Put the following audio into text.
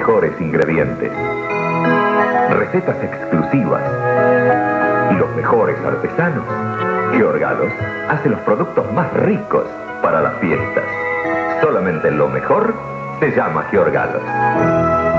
mejores ingredientes, recetas exclusivas y los mejores artesanos, Giorgalos hace los productos más ricos para las fiestas. Solamente lo mejor se llama Giorgalos.